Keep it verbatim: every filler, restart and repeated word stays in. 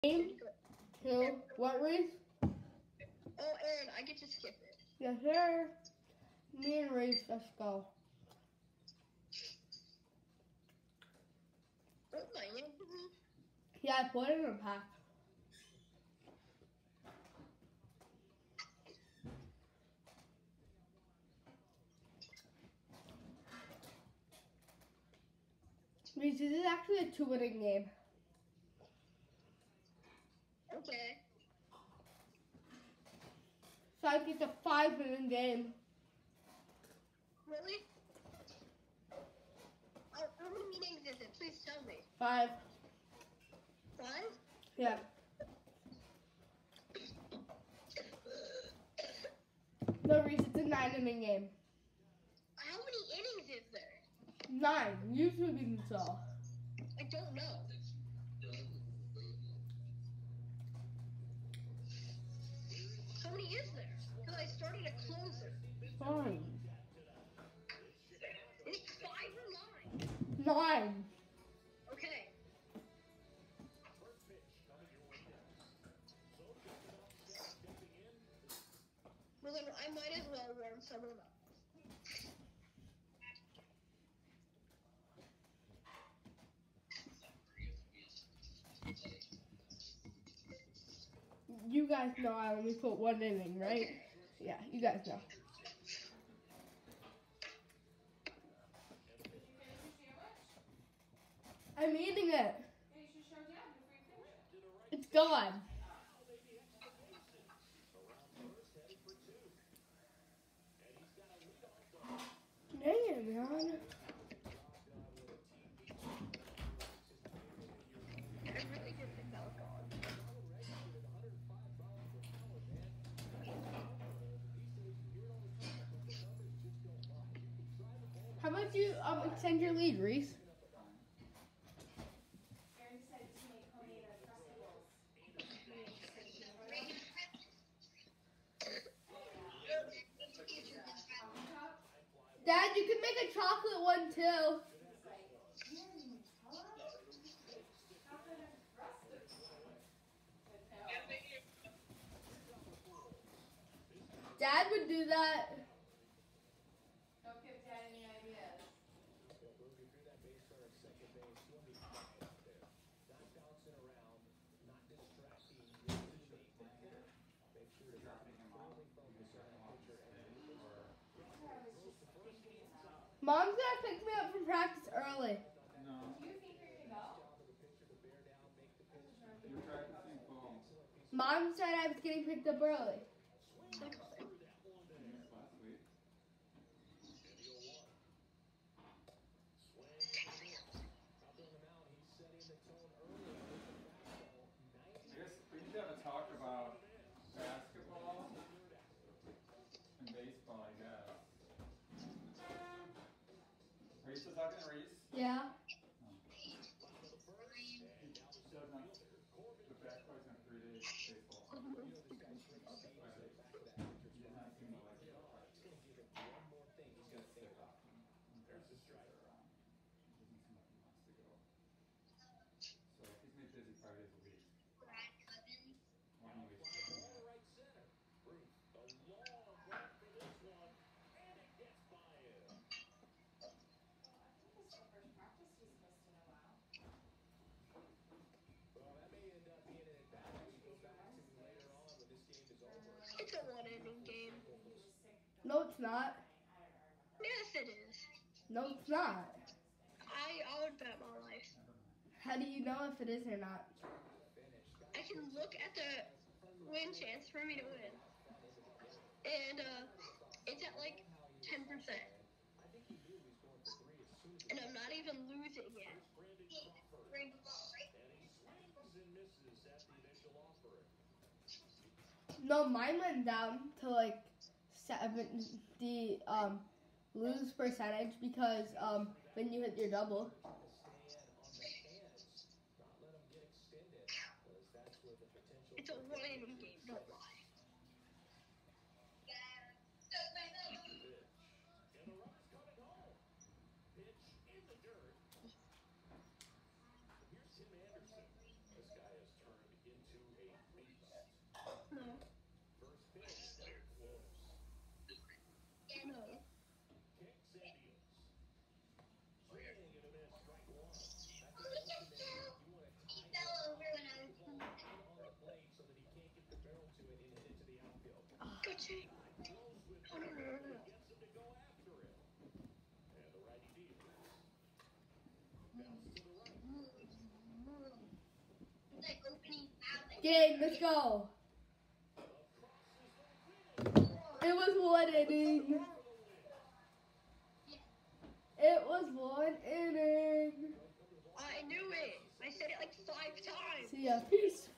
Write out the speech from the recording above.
Game to what, Reese? Oh, Aaron, I get to skip it. Yes, sir. Me and Reese, let's go. Oh, my God. Yeah, I put it in a pack. Reese, this is actually a two-winning game. Okay. So I think it's a five-winning game. Really? Oh, how many meetings is it? Please tell me. Five. Five? Yeah. No, Reese, it's a nine-inning game. How many innings is there? Nine. Usually we can tell. I don't know. How many is there? Because I started a closer. Fine. Is it five or nine? Nine. Okay. Well, then I might as well warm someone up. You guys know I only put one inning, right? Okay. Yeah, you guys know. I'm eating it. It's gone. Dang, man. I really did think that was gone. How about you um, extend your lead, Reese? Dad, you can make a chocolate one too. Dad would do that. Don't give Dad any ideas. Mom's gonna pick me up from practice early. No. Do you think you're gonna go? You're practicing football. Mom said I was getting picked up early. Last week. I guess we need to have a talk about basketball and baseball, I guess. Are you still talking to Reese? Yeah. The basketball's in three days, baseball. So he's made busy five days a week. One week. It's a one-inning game. No, it's not. Yes, it is. No, it's not. I, I would bet my life. How do you know if it is or not? I can look at the win chance for me to win. And uh, it's at like ten percent. And I'm not even losing yet. No, mine went down to like seventy um lose percentage because um when you hit your double. It's a one-inning game, don't lie. Gang, let's go. It was one inning. It was one inning. I knew it. I said it like five times. See ya. Peace.